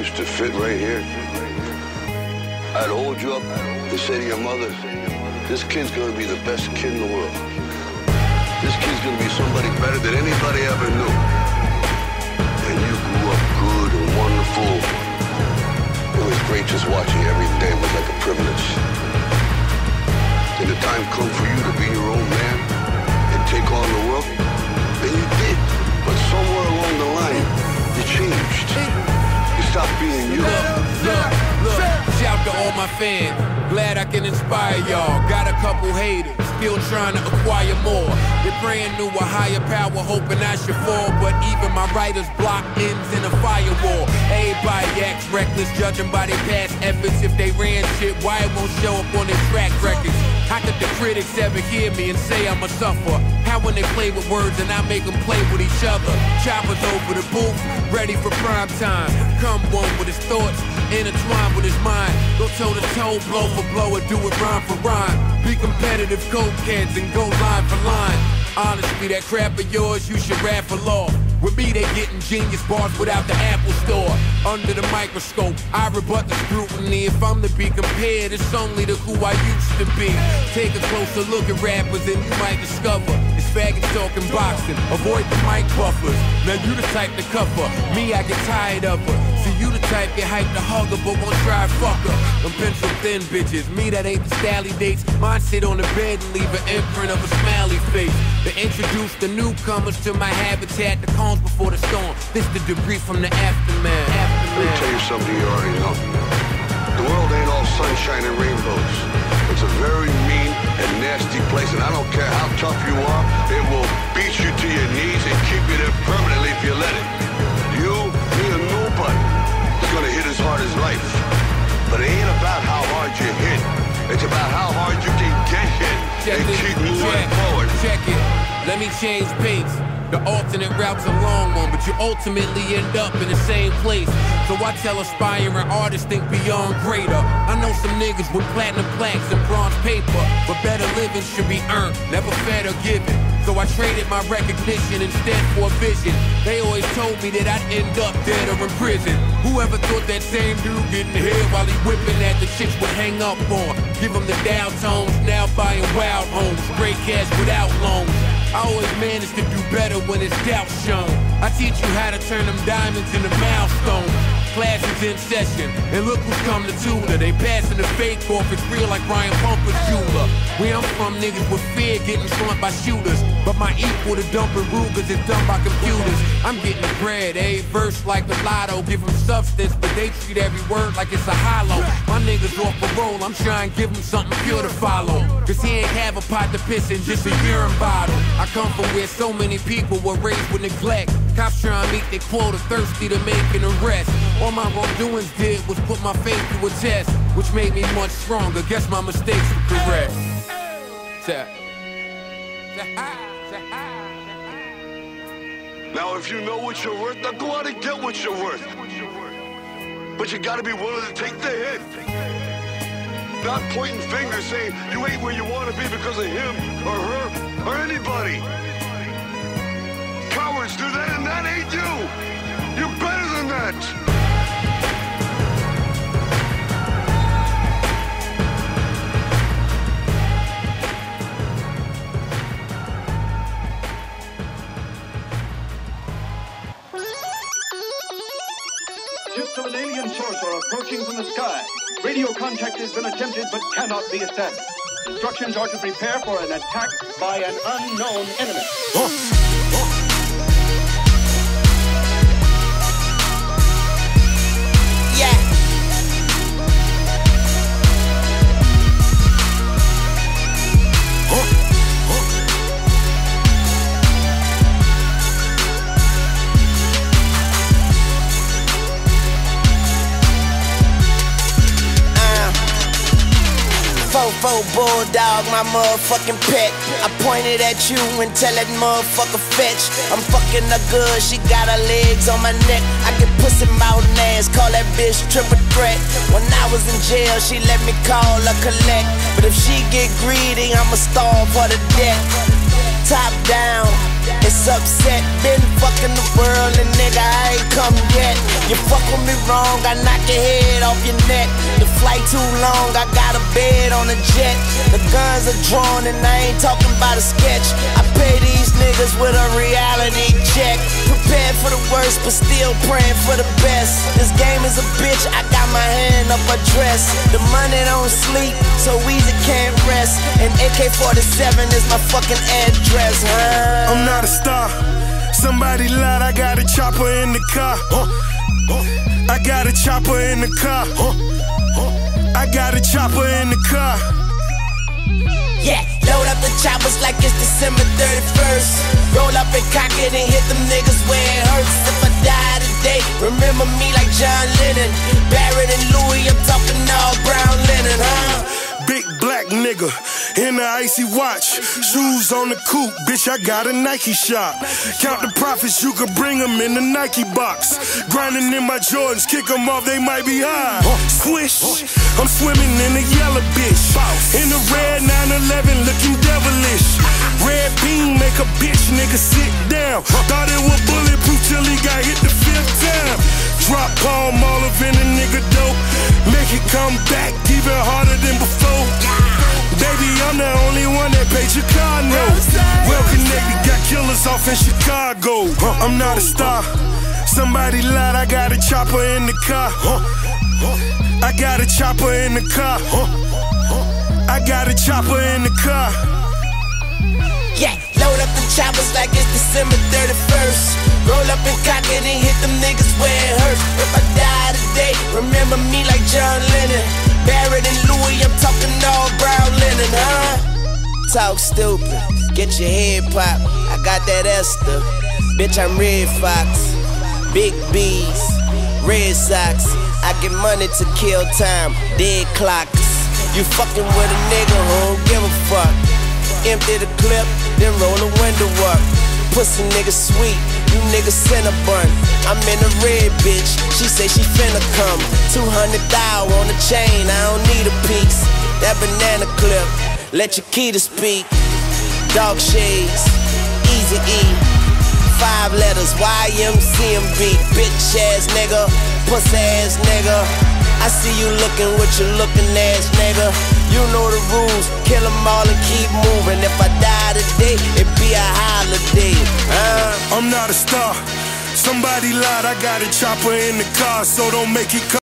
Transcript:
used to fit right here. I'd hold you up and say to your mother, this kid's gonna be the best kid in the world. This kid's gonna be somebody better than anybody ever knew. And you grew up good and wonderful. It was great just watching you every day. It was like a privilege. And the time come for you to be your own man and take on the world, and you did. But somewhere along the line, you changed. You stopped being you. Look, shout to all my fans. Glad I can inspire y'all. Got a couple haters, still trying to acquire more. They're praying to a higher power, hoping I should fall. But even my writer's block ends in a firewall. Everybody acts reckless, judging by their past efforts. If they ran shit, why it won't show up on their track records? How could the critics ever hear me and say I'm a sufferer? How when they play with words and I make them play with each other? Choppers over the booth, ready for prime time. Come one with his thoughts, intertwined with his mind. Go toe to toe, blow for blow, or do it rhyme for rhyme. Be competitive, coke cans and go line for line. Honestly, that crap of yours, you should raffle off. With me, they getting genius bars without the Apple Store. Under the microscope, I rebut the scrutiny. If I'm to be compared, it's only to who I used to be. Take a closer look at rappers and you might discover it's faggots talking boxing. Avoid the mic buffers. Now you the type to cover. Me, I get tired of her. See, you the type get hyped to hug her, but won't try to fuck her. Them pencil thin bitches. Me, that ain't the stally dates. Mine sit on the bed and leave an imprint of a smiley face. To introduce the newcomers to my habitat, the calms before the storm. This the debris from the aftermath. Let me tell you something you already know. The world ain't all sunshine and rainbows. It's a very mean and nasty place, and I don't care how tough you are, it will beat you to your knees and keep you there permanently if you let it. You, me, or nobody is gonna hit as hard as life. But it ain't about how hard you hit. It's about how hard you can get hit and keep moving forward. Check it. Let me change pace. The alternate route's a long one, but you ultimately end up in the same place. So I tell aspiring artists, think beyond greater. I know some niggas with platinum plaques and bronze paper, but better living should be earned, never fed or given. So I traded my recognition instead for a vision. They always told me that I'd end up dead or in prison. Whoever thought that same dude getting hit while he whipping at the chicks would hang up on? Give him the down tones, now buying wild homes, straight cash without loans. I always manage to do better when it's doubt shown. I teach you how to turn them diamonds into milestones. Class is in session, and look who's come to tutor. They passing the fake off, it's real like Ryan Pumper's jeweler. Where I'm from, niggas with fear getting slumped by shooters. But my equal to dumping Rugers is done by computers. I'm getting bread, verse like the lotto. Give them substance, but they treat every word like it's a hollow. My niggas off parole, I'm trying to give them something pure to follow. Cause he ain't have a pot to piss in, just a urine bottle. I come from where so many people were raised with neglect. Cops trying to meet their quota, thirsty to make an arrest. All my wrongdoings did was put my faith through a test, which made me much stronger. Guess my mistakes were correct. Now if you know what you're worth, now go out and get what you're worth. But you gotta be willing to take the hit. Not pointing fingers saying you ain't where you wanna be because of him or her or anybody. Cowards do that, and that ain't you. You're better than that. Ships of an alien source are approaching from the sky. Radio contact has been attempted but cannot be established. Instructions are to prepare for an attack by an unknown enemy. Fofo bulldog, my motherfucking pet. I pointed at you and tell that motherfucker fetch. I'm fucking her good, she got her legs on my neck. I get pussy mouth and ass, call that bitch triple threat. When I was in jail, she let me call her collect. But if she get greedy, I'ma starve her to death. Top down, it's upset. Been fucking the world and nigga, I ain't come yet. You fuck with me wrong, I knock your head off your neck. The flight too long, I got a bed on a jet. The guns are drawn and I ain't talking about a sketch. I pay these niggas with a reality check. Prepared for the worst, but still praying for the best. This game is a bitch, I got my hand up her dress. The money don't sleep, so easy can't rest. And AK-47 is my fucking address, huh? I'm not a star. Somebody lied, I got a chopper in the car. I got a chopper in the car. I got a chopper in the car. Yeah, load up the choppers like it's December 31st. Roll up and cock it and hit them niggas where it hurts. If I die today, remember me like John Lennon. Barrett and Louis, I'm talking all brown linen, huh? Big black nigga in the icy watch. Shoes on the coupe, bitch, I got a Nike shop. Count the profits, you could bring them in the Nike box. Grinding in my Jordans, kick them off, they might be high. Swish, I'm swimming in the yellow bitch. In the red 911, looking devilish. Red beam make a bitch nigga sit down. Thought it was bulletproof till he got hit the 5th time. Drop palm olive in a nigga dope. Make it come back even harder than before. Baby, I'm the only one that paid your car note. Well connected, got killers off in Chicago. I'm not a star. Somebody lied, I got a chopper in the car. I got a chopper in the car. I got a chopper in the car. Yeah, load up the choppers like it's December 31st. Roll up and cock it and hit them niggas where it hurts. If I die today, remember me like John Lennon. Barrett and Louis, I'm talking all brown linen, huh? Talk stupid, get your head popped. I got that Esther, bitch, I'm Red Fox. Big B's, Red Sox. I get money to kill time, dead clocks. You fucking with a nigga who don't give a fuck. Empty the clip, then roll the window up. Pussy nigga sweet, you niggas Cinnabon. I'm in a red bitch, she say she finna come. 200 thou on the chain, I don't need a piece. That banana clip, let your key to speak. Dog shades, Easy E. 5 letters, YMCMB. Bitch ass nigga, pussy ass nigga. I see you looking with your looking ass nigga. You know the rules, kill them all and keep moving. If I die today, it be a holiday. I'm not a star. Somebody lied, I got a chopper in the car, so don't make it come.